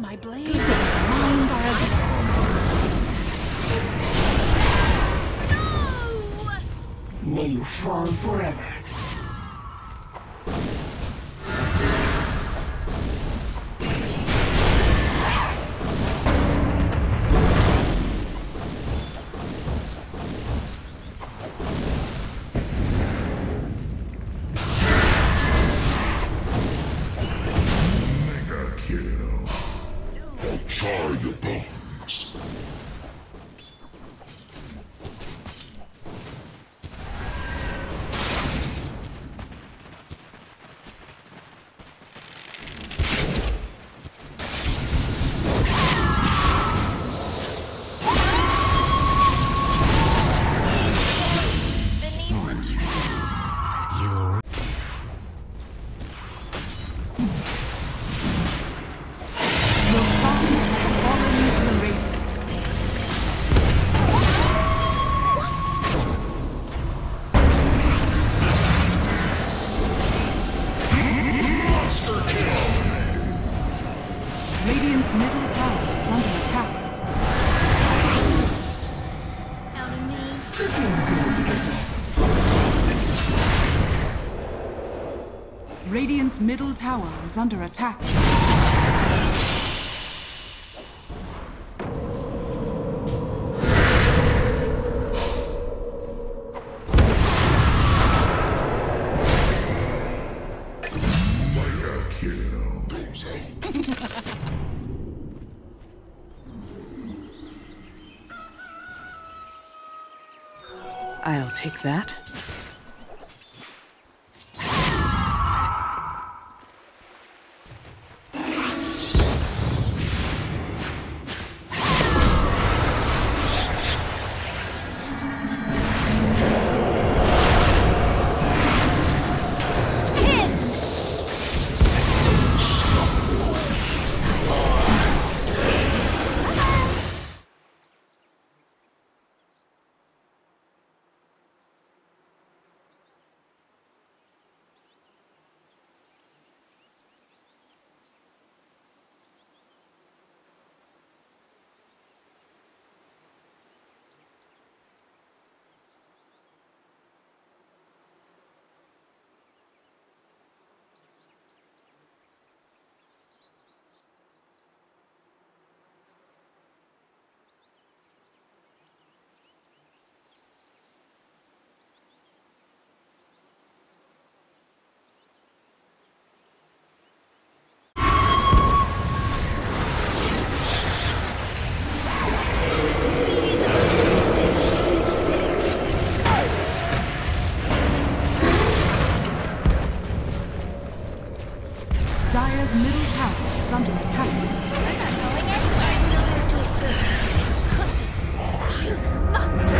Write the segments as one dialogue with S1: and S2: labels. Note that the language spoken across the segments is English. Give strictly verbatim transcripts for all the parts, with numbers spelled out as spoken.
S1: my blade. Mind as
S2: No! May you fall forever.
S3: Char your bones.
S1: Radiant's middle tower is under attack.
S4: Out of me.
S1: Radiant's middle tower is under attack.
S5: I'll take that. Dire's middle tower is under attack.
S4: We're not going anywhere. Cookie monster.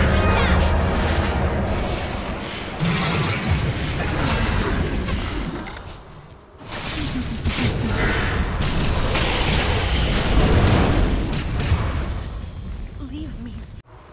S4: Leave me.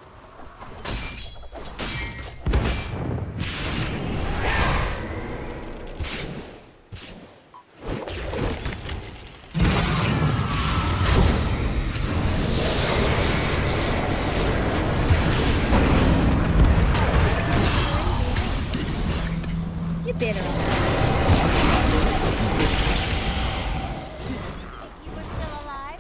S4: You bitter. If you were still alive.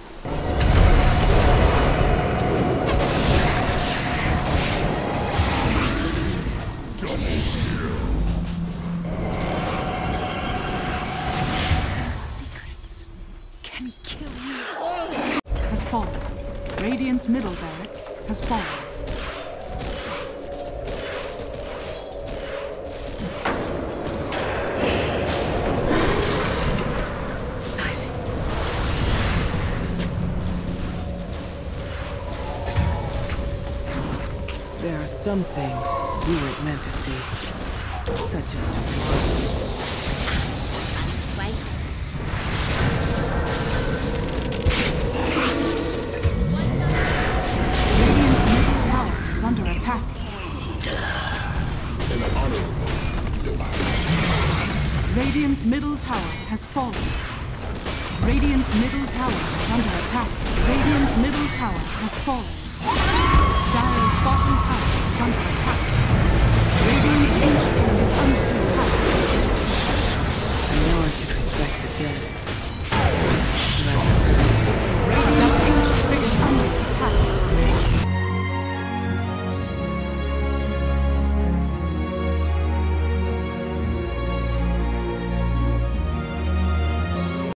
S1: Secrets can kill you. Has fallen. Radiant's middle barracks has fallen.
S5: There are some things you weren't meant to see, such as to
S4: This way.
S1: Radiant's middle tower is under attack. Radiant's middle tower has fallen. Radiant's middle tower is under attack. Radiant's middle tower has fallen.